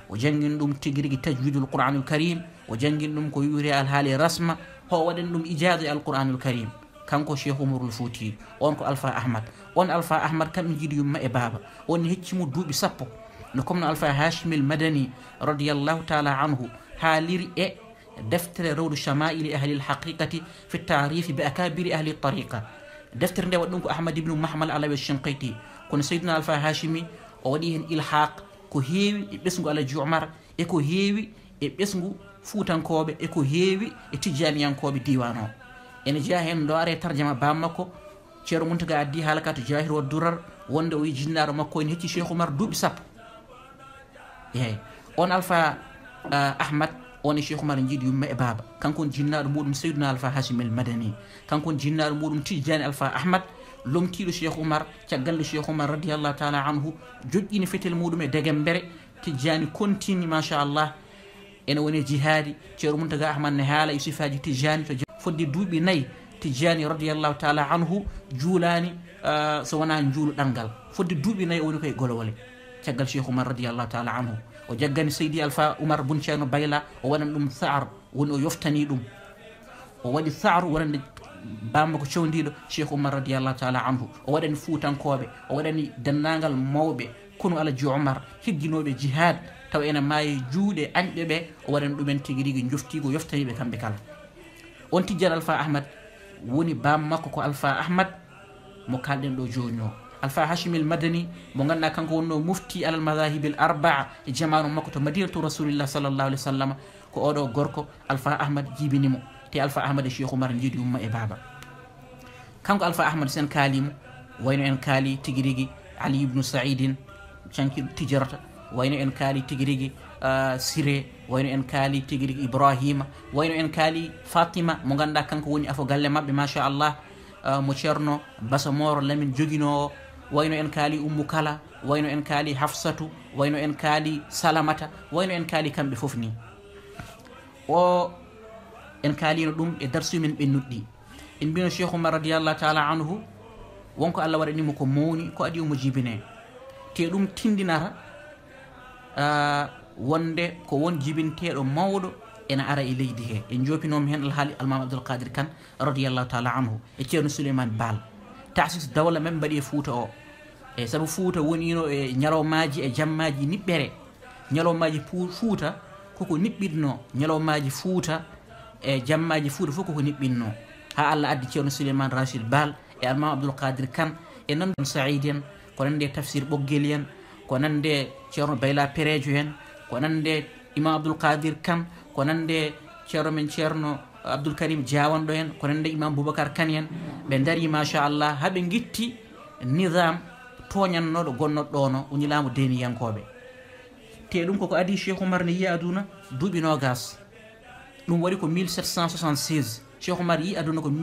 o jangin ɗum tiguirigui tajwidul qur'anul karim o jangin ɗum ko wiwte alhaali rasma ho waɗen ɗum ijada e alqur'anul karim kanko cheikh oumarul fouti on ko alpha ahmad on alpha ahmad kamɓe jiiɗi yumma e baaba on heccimo duuɓi sappo no comme no alpha hachimil madani radiallahu taala anhu haaliri e deftere rawdu chamaili ahli lhaqiqati fi tarifi bi akabiri ahli tariqa deftere nde waɗi ɗum ko ahmad ibnu mahmal alawi shinqiti kono seydina alpha hachimi o waɗi hen ilhaq ko heewi e ɓesgu alaji oumar e ko heewi e ɓesgu fuutankoɓe e ko heewi e tijjaniyankoɓe diwan o ene jeeya hen ɗo are tarjama bam makko ceero muntaga addi haalaka to jahir wa durar wonde o yi jinnaɗo makko ene hecci cheikh oumar duuɓi sappo eyyi on alpha ahmad on e cheikh oumar jiiɗi yumma e baaba kanko on jinnaɗo muɗum seyduna alpha hachim el madani kanko on jinnaɗo muɗum tijjani alpha ahmad lomtiɗo cheikh oumar caggalɗo cheikh oumar radiallahu taala anhu joƴƴini fetel muɗum e degembere tijjani continue machallah ene woni jihadi ceero muntaga ahmad ne haala e sifaji tijjani to fodde duuɓi nayyi tijjani radiallahu taala anhu juulani so wona juulu ɗanngal fodde duuɓi nayyi o woni koye golowole caggal cheikh oumar radiallahu taala anhu o jaggani seydi alpha oumar bun ceerno bayla o waɗan ɗum saar woni o yoftani ɗum o waɗi saar wonande bamma ko cewdiɗo cheikh oumar radiallahu taala anhu o waɗani fuutankoɓe o waɗani dendagal mawɓe kono alaji oumar higginoɓe jihad taw ene maayi juuɗe añɓe ɓe o waɗani ɗumen tigui rigui joftigo yoftaniɓe kamɓe kala on tijjani alpha ahmad woni bam makko ko alpha ahmad mo kalɗen ɗo joni o alpha hachimil madani mo ganduɗa kanko wonno mufti alal madahibil arbaa e jamanu makko to madinatu rasulillah sallllahu alih w sallam ko oɗo gorko alpha ahmad jibinimo te alpha ahmad e cheikh oumar jiiɗi umma e baaba kanko alpha ahmad sen kaalimo wayno en kaali tigui rigui ali ibnu saidin cankiɗo tijarata wayno en kaali tigui rigui siré wayno en kaali tigui rigui ibrahima wayno en kaali fatima mo ganduɗa kanko woni afo galle mabɓe machallah mo ceerno basamoro lamin joguinowo wayno en kaali ummu kala wayno en kaali hafsatu wayno en kaali salamata wayno en kaali kamɓe foof ni o en kaalino ɗum e darsumen ɓennuɗɗi en mbino cheikh oumar radiallahu taala anhu wonko allah waɗanimo ko mawni ko adi omo jibine te ɗum tindinata wonde ko won jibinteɗo mawɗo ene ara e leydi he en jopinomi hen alhaali almam abdoul qadir kane radiallahu taala anhu e ceerno souleymane baal tasis dawla men mbaɗi e fouta o e saabu fouta wonino e ñalawmaji e jammaji niɓɓere ñalawmaji fouta koko niɓɓitno ñalawmaji fouta e jammaji fouta fof koko niɓɓinno ha allah addi ceerno souleymane rachid baal e almam abdoul qadir kane e nanɗon saïd en ko nande tafsir ɓoggel en ko nande ceerno bayla péréjo en ko nande imam abdoul qadir kane ko nande ceerno men ceerno abdoul karim diawanɗo en ko nande imam boubacar kane en ɓe daari machallah haaɓe guitti nidam toñannoɗo gonnoɗo ɗono unilamu deniyankoɓe te ɗum koko adi cheikh oumar ne yi aduna duuɓi nogas ɗum waɗi ko 1776 cheikh oumar yi aduna ko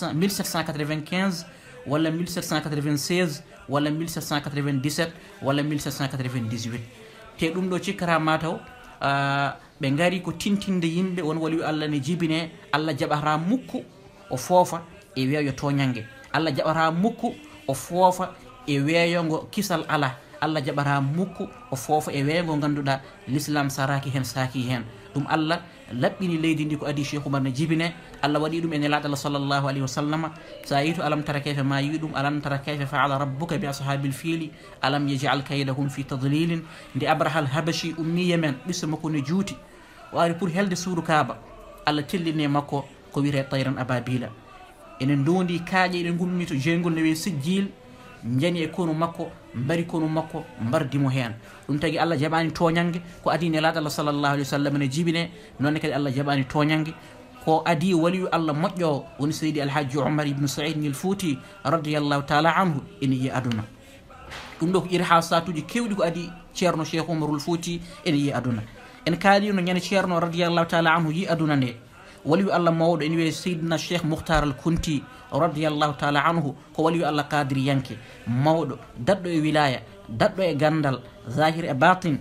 1795 walla 1796 walla 1797 walla 1798 te ɗum ɗo cikkata mataw ɓe gari ko tintinde yimɓe won wali allah ne jibine allah jaɓata mukku o foofa e weeyo toñangue allah jaɓata mukku o foofa e weeyongo kisal ala allah jaɓata mukku o foofa e weeygo ganduɗa l'islam saraki hen saaki hen ɗum allah laɓɓini leydi ndi ko adi cheikh oumar ne jibine allah waɗi ɗum e nelaɗo allah sallllahu alayhi wa sallama sa yi to alam tara kayfa ma yi ɗum alam tara kayfa faala rabbuka bi ashabil fiili alam yajal kaydahum fi tadlilin nde abrahal habashi ummiya men ɓisso makko ne juuti o ari pour helde suudu kaaba allah tellini makko ko wiyete tayran ababila enen dondi kaaƴe eɗen gummi to jeygol ne wiye sijjil jani e konu makko mbari konu makko mbardimo hen ɗum tagui allah jaɓani toñangue ko adi nelaɗo allah sallllahu alih wa sallam ne jibine nonne kadi allah jaɓani toñangue ko adi waliyu allah moƴƴo woni seydi alhaji oumar ibnu saïd nil fouti radiallahu taala anhu ene yi aduna ɗum ɗo ko iri ha satuji kewɗi ko adi ceerno cheikh oumarul fouti ene yi aduna en kaalino ñande ceerno radiallahu taala anhu yi aduna nde waliyu allah mawɗo ene wiye seydina cheikh mouhtar al kunti radiallahu taala anhu ko waliyu allah qadir yanke mawɗo daɗɗo e wilaya daɗɗo e gandal zahir e batin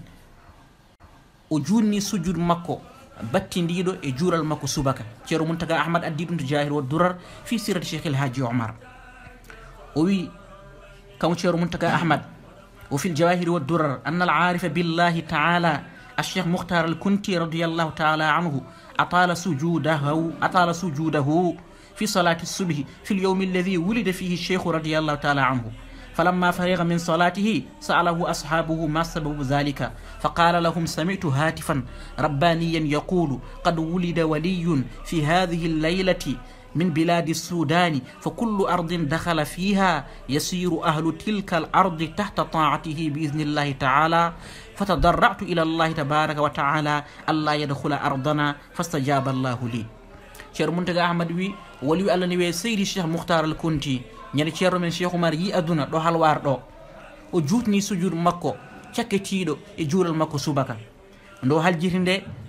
o junni sujud makko battidiɗo e juural makko subaka ceerno muntaga ahmad addi ɗum to jahir wa durar fi sirati cheikh el haji oumar o wi kanko ceerno muntaga ahmad وفي الجواهر والدرر أن العارف بالله تعالى الشيخ مختار الكنتي رضي الله تعالى عنه أطال سجوده في صلاة الصبح في اليوم الذي ولد فيه الشيخ رضي الله تعالى عنه. فلما فرغ من صلاته سأله أصحابه ما سبب ذلك، فقال لهم: سمعت هاتفا ربانيا يقول: قد ولد ولي في هذه الليلة من بلاد السودان، فكل أرض دخل فيها يسير أهل تلك الأرض تحت طاعته بإذن الله تعالى. فتضرعت إلى الله تبارك وتعالى ألا يدخل أرضنا فاستجاب الله لي. ceerno Muntaga Ahmad wi wali Allah ni we Seydi Cheikh Moukhtar al Kunti ñande ceerno men Cheikh Oumar yi aduna ɗo halwar ɗo o jutni sujud makko cakketiɗo e juural makko subaka ndo haljiti nde